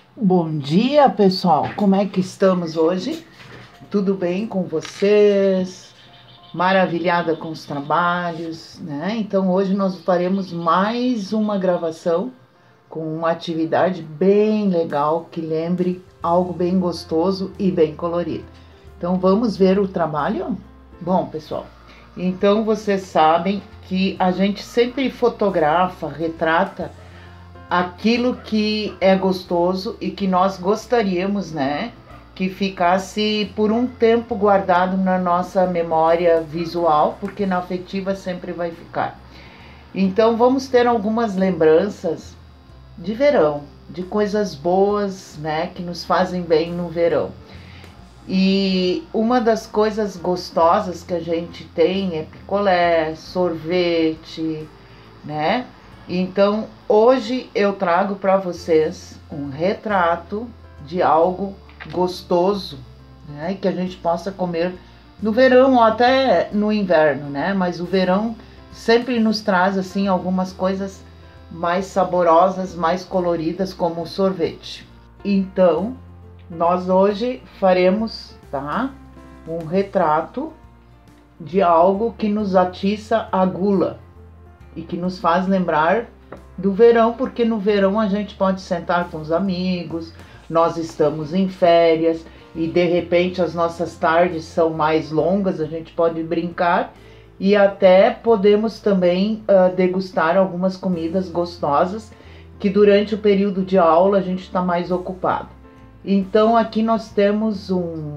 Bom dia, pessoal. Como é que estamos hoje? Tudo bem com vocês? Maravilhada com os trabalhos, né? Então, hoje nós faremos mais uma gravação com uma atividade bem legal que lembre algo bem gostoso e bem colorido. Então, vamos ver o trabalho? Bom, pessoal, então vocês sabem que a gente sempre fotografa, retrata aquilo que é gostoso e que nós gostaríamos, né, que ficasse por um tempo guardado na nossa memória visual, porque na afetiva sempre vai ficar. Então vamos ter algumas lembranças de verão, de coisas boas, né, que nos fazem bem no verão. E uma das coisas gostosas que a gente tem é picolé, sorvete, né? Então, hoje eu trago para vocês um retrato de algo gostoso, né? Que a gente possa comer no verão ou até no inverno, né? Mas o verão sempre nos traz assim algumas coisas mais saborosas, mais coloridas, como o sorvete. Então, nós hoje faremos, tá? Um retrato de algo que nos atiça a gula e que nos faz lembrar do verão, porque no verão a gente pode sentar com os amigos, nós estamos em férias e de repente as nossas tardes são mais longas, a gente pode brincar e até podemos também degustar algumas comidas gostosas que durante o período de aula a gente está mais ocupado. Então aqui nós temos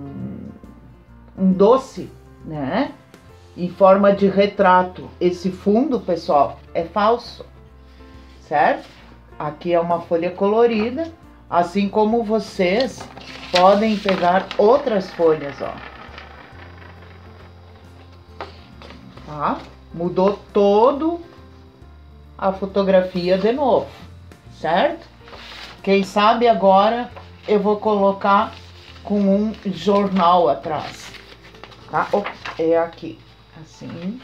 um doce, né? Em forma de retrato. Esse fundo, pessoal, é falso, certo? Aqui é uma folha colorida, assim como vocês podem pegar outras folhas, ó. Tá? Mudou todo a fotografia de novo, certo? Quem sabe agora eu vou colocar com um jornal atrás, tá? É aqui. Assim,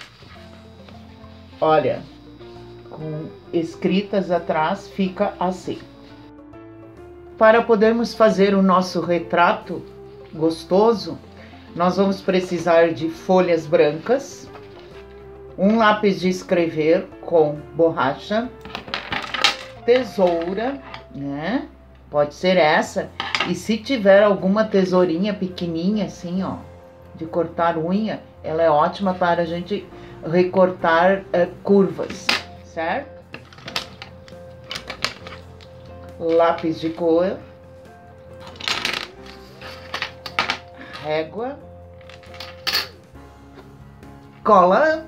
olha, com escritas atrás fica assim. Para podermos fazer o nosso retrato gostoso, nós vamos precisar de folhas brancas, um lápis de escrever com borracha, tesoura, né? Pode ser essa, e se tiver alguma tesourinha pequenininha assim, ó, de cortar unha, ela é ótima para a gente recortar curvas, certo? Lápis de cor, régua, cola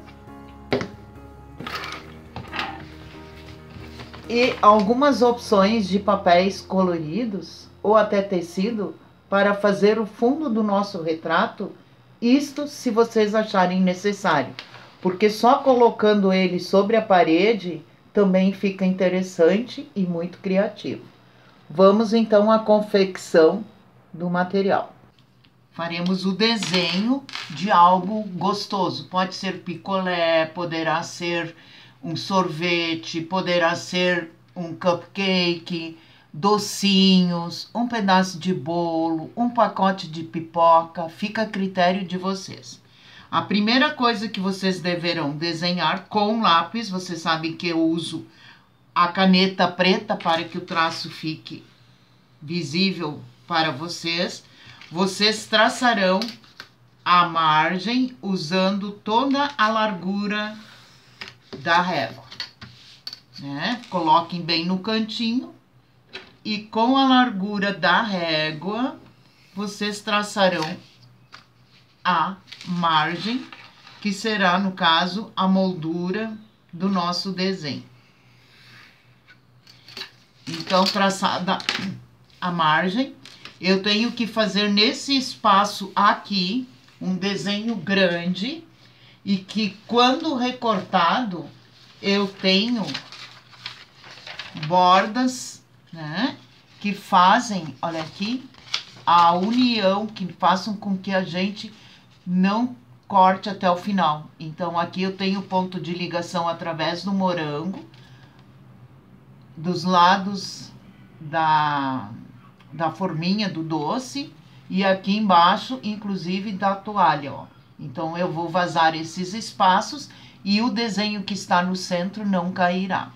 e algumas opções de papéis coloridos ou até tecido para fazer o fundo do nosso retrato. Isto se vocês acharem necessário, porque só colocando ele sobre a parede também fica interessante e muito criativo. Vamos então à confecção do material. Faremos o desenho de algo gostoso. Pode ser picolé, poderá ser um sorvete, poderá ser um cupcake, docinhos, um pedaço de bolo, um pacote de pipoca, fica a critério de vocês. A primeira coisa que vocês deverão desenhar com lápis, vocês sabem que eu uso a caneta preta para que o traço fique visível para vocês. Vocês traçarão a margem usando toda a largura da régua, né? Coloquem bem no cantinho. E com a largura da régua, vocês traçarão a margem, que será, no caso, a moldura do nosso desenho. Então, traçada a margem, eu tenho que fazer nesse espaço aqui um desenho grande e que, quando recortado, eu tenho bordas, né, que fazem, olha aqui, a união, que façam com que a gente não corte até o final. Então, aqui eu tenho ponto de ligação através do morango, dos lados da forminha do doce e aqui embaixo, inclusive, da toalha, ó. Então, eu vou vazar esses espaços e o desenho que está no centro não cairá.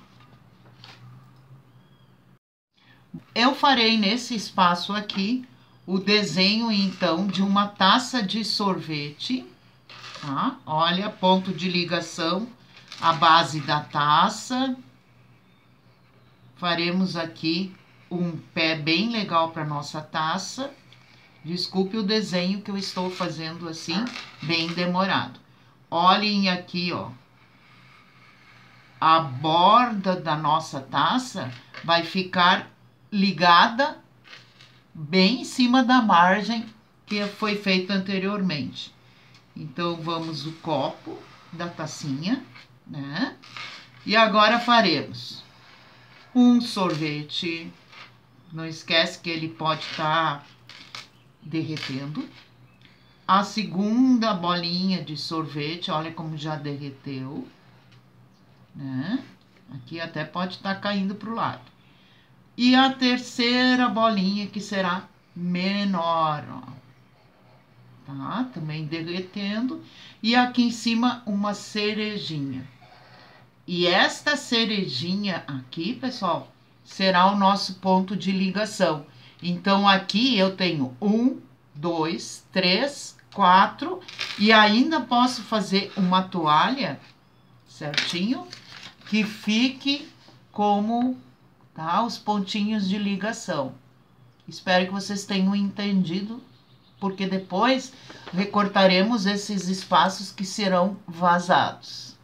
Eu farei nesse espaço aqui o desenho, então, de uma taça de sorvete, tá? Olha, ponto de ligação, a base da taça. Faremos aqui um pé bem legal para nossa taça. Desculpe o desenho que eu estou fazendo assim, bem demorado. Olhem aqui, ó. A borda da nossa taça vai ficar ligada bem em cima da margem que foi feita anteriormente. Então, vamos o copo da tacinha, né? E agora faremos um sorvete. Não esquece que ele pode estar derretendo. A segunda bolinha de sorvete, olha como já derreteu, né? Aqui até pode estar caindo para o lado. E a terceira bolinha, que será menor, ó. Tá? Também derretendo. E aqui em cima, uma cerejinha. E esta cerejinha aqui, pessoal, será o nosso ponto de ligação. Então, aqui eu tenho 1, 2, 3, 4 e ainda posso fazer uma toalha, certinho, que fique como, tá, os pontinhos de ligação. Espero que vocês tenham entendido, porque depois recortaremos esses espaços que serão vazados.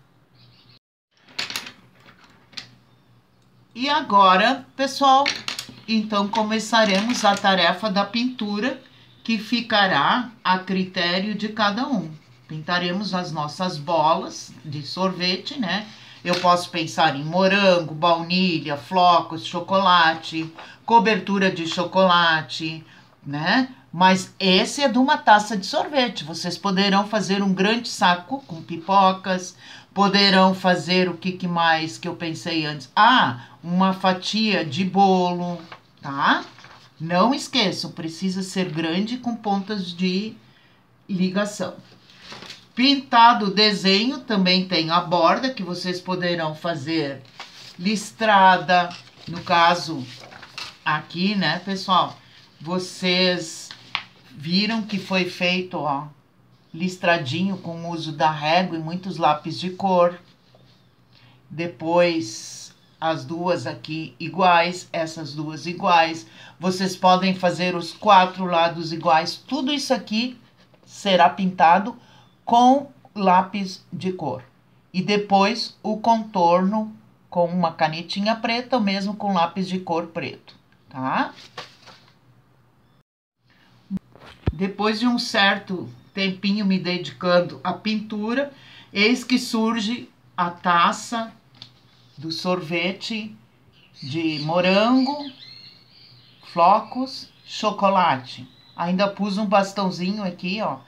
E agora, pessoal, então começaremos a tarefa da pintura, que ficará a critério de cada um. Pintaremos as nossas bolas de sorvete, né? Eu posso pensar em morango, baunilha, flocos, chocolate, cobertura de chocolate, né? Mas esse é de uma taça de sorvete. Vocês poderão fazer um grande saco com pipocas, poderão fazer o que mais que eu pensei antes? Ah, uma fatia de bolo, tá? Não esqueçam, precisa ser grande com pontas de ligação. Pintado o desenho, também tem a borda, que vocês poderão fazer listrada. No caso, aqui, né, pessoal? Vocês viram que foi feito, ó, listradinho com o uso da régua e muitos lápis de cor. Depois, as duas aqui iguais, essas duas iguais. Vocês podem fazer os 4 lados iguais. Tudo isso aqui será pintado com lápis de cor. E depois o contorno com uma canetinha preta, ou mesmo com lápis de cor preto, tá? Depois de um certo tempinho me dedicando à pintura, eis que surge a taça do sorvete de morango, flocos, chocolate. Ainda pus um bastãozinho aqui, ó,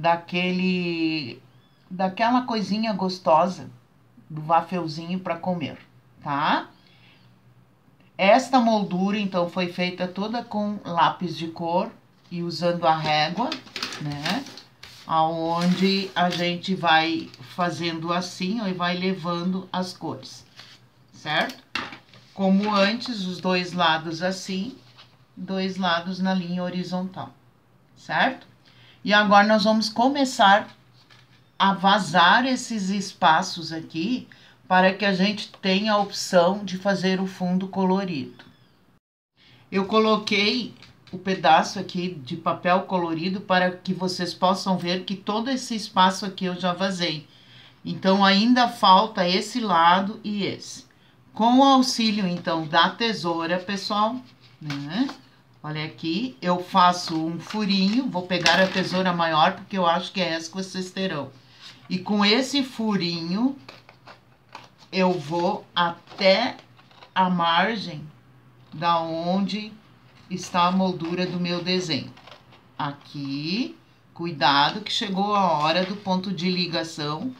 daquela coisinha gostosa do wafelzinho para comer, tá? Esta moldura, então, foi feita toda com lápis de cor e usando a régua, né? Aonde a gente vai fazendo assim, ó, e vai levando as cores, certo? Como antes, os 2 lados assim, 2 lados na linha horizontal, certo? E agora nós vamos começar a vazar esses espaços aqui para que a gente tenha a opção de fazer o fundo colorido. Eu coloquei o pedaço aqui de papel colorido para que vocês possam ver que todo esse espaço aqui eu já vazei. Então, ainda falta esse lado e esse. Com o auxílio, então, da tesoura, pessoal, né? Olha aqui, eu faço um furinho, vou pegar a tesoura maior, porque eu acho que é essa que vocês terão. E com esse furinho, eu vou até a margem da onde está a moldura do meu desenho. Aqui, cuidado que chegou a hora do ponto de ligação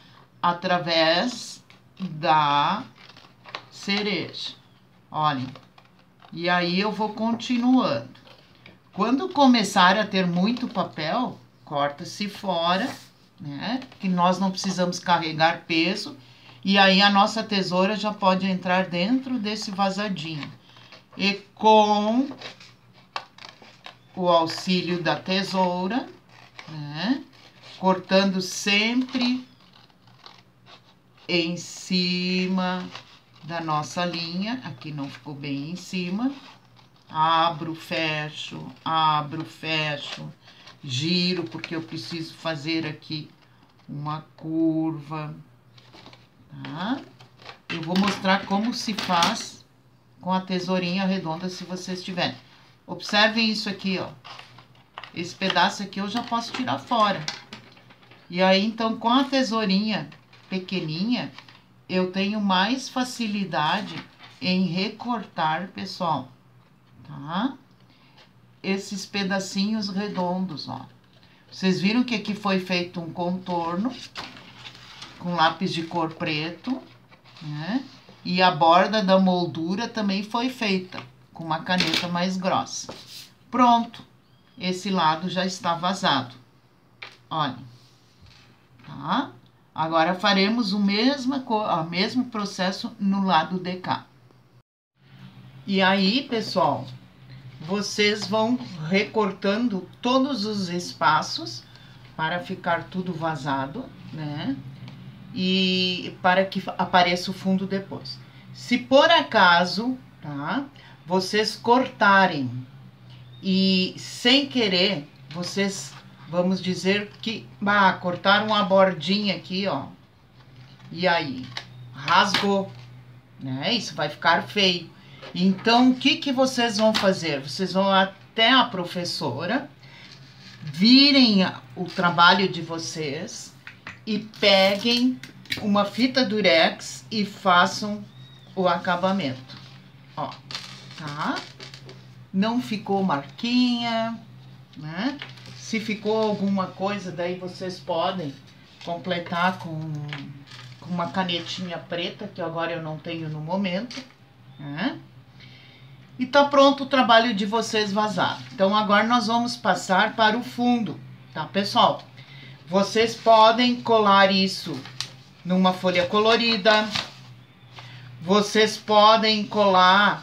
através da cereja. Olhem, E aí eu vou continuando. Quando começar a ter muito papel, corta-se fora, né? Que nós não precisamos carregar peso. E aí a nossa tesoura já pode entrar dentro desse vazadinho. E com o auxílio da tesoura, né? Cortando sempre em cima da nossa linha. Aqui não ficou bem em cima. Abro, fecho, giro, porque eu preciso fazer aqui uma curva, tá? Eu vou mostrar como se faz com a tesourinha redonda, se vocês tiverem. Observem isso aqui, ó. Esse pedaço aqui eu já posso tirar fora. E aí, então, com a tesourinha pequenininha, eu tenho mais facilidade em recortar, pessoal, tá? Esses pedacinhos redondos, ó. Vocês viram que aqui foi feito um contorno com lápis de cor preto, né? E a borda da moldura também foi feita com uma caneta mais grossa. Pronto, esse lado já está vazado. Olha, tá? Agora faremos o mesmo processo no lado de cá. E aí, pessoal, vocês vão recortando todos os espaços para ficar tudo vazado, né? E para que apareça o fundo depois. Se por acaso, tá? Vocês cortarem e sem querer, vocês, vamos dizer que, cortaram uma bordinha aqui, ó. E aí, rasgou, né? Isso vai ficar feio. Então, o que vocês vão fazer? Vocês vão até a professora, virem o trabalho de vocês e peguem uma fita durex e façam o acabamento. Ó, tá? Não ficou marquinha, né? Se ficou alguma coisa, daí vocês podem completar com uma canetinha preta, que agora eu não tenho no momento, né? E tá pronto o trabalho de vocês vazado. Então, agora nós vamos passar para o fundo, tá, pessoal? Vocês podem colar isso numa folha colorida. Vocês podem colar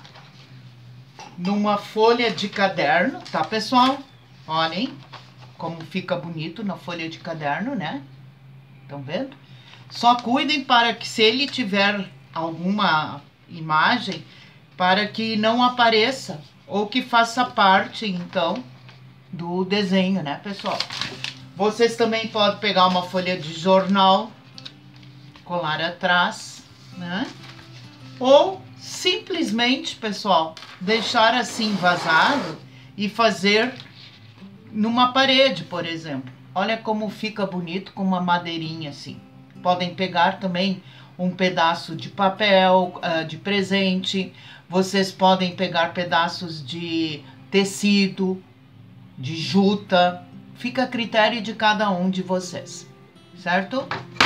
numa folha de caderno, tá, pessoal? Olhem como fica bonito na folha de caderno, né? Estão vendo? Só cuidem para que, se ele tiver alguma imagem, para que não apareça ou que faça parte, então, do desenho, né, pessoal? Vocês também podem pegar uma folha de jornal, colar atrás, né? Ou simplesmente, pessoal, deixar assim vazado e fazer numa parede, por exemplo. Olha como fica bonito com uma madeirinha assim. Podem pegar também um pedaço de papel de presente. Vocês podem pegar pedaços de tecido, de juta. Fica a critério de cada um de vocês, certo?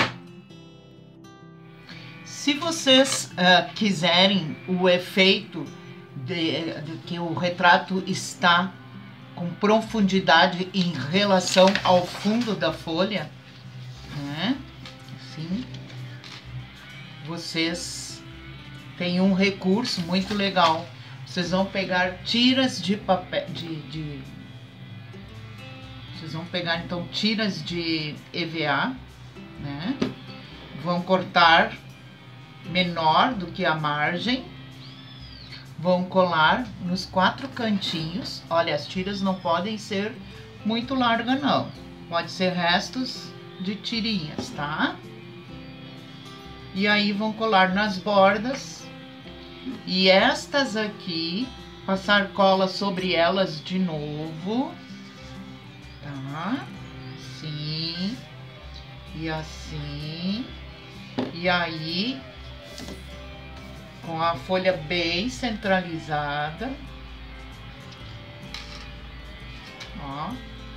Se vocês quiserem o efeito de que o retrato está com profundidade em relação ao fundo da folha, né? Assim, vocês têm um recurso muito legal. Vocês vão pegar tiras de papel, vocês vão pegar então tiras de EVA, né? Vão cortar menor do que a margem, vão colar nos 4 cantinhos. Olha, as tiras não podem ser muito largas, não. Pode ser restos de tirinhas, tá? E aí vão colar nas bordas. E estas aqui, passar cola sobre elas de novo, tá? Assim, e assim. E aí, com a folha bem centralizada, ó,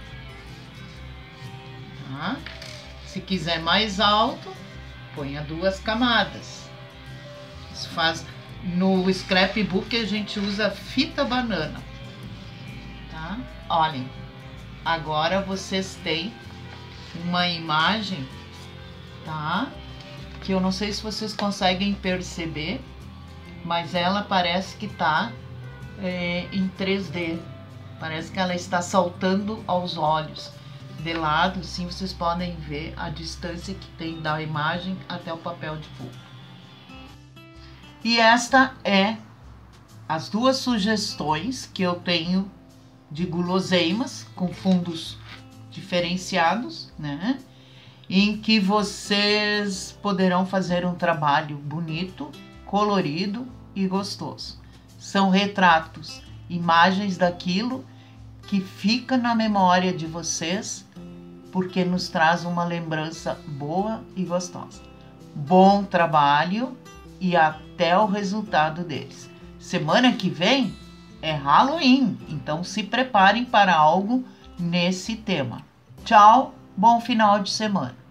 tá? Se quiser mais alto, ponha 2 camadas. Isso faz No scrapbook a gente usa fita banana, tá? Olhem, agora vocês têm uma imagem, tá? Que eu não sei se vocês conseguem perceber, mas ela parece que tá em 3D. Parece que ela está saltando aos olhos. De lado, sim, vocês podem ver a distância que tem da imagem até o papel de pulpa. E esta é as duas sugestões que eu tenho de guloseimas com fundos diferenciados, né? Em que vocês poderão fazer um trabalho bonito, colorido e gostoso. São retratos, imagens daquilo que fica na memória de vocês, porque nos traz uma lembrança boa e gostosa. Bom trabalho e até o resultado deles. Semana que vem é Halloween, então se preparem para algo nesse tema. Tchau, bom final de semana.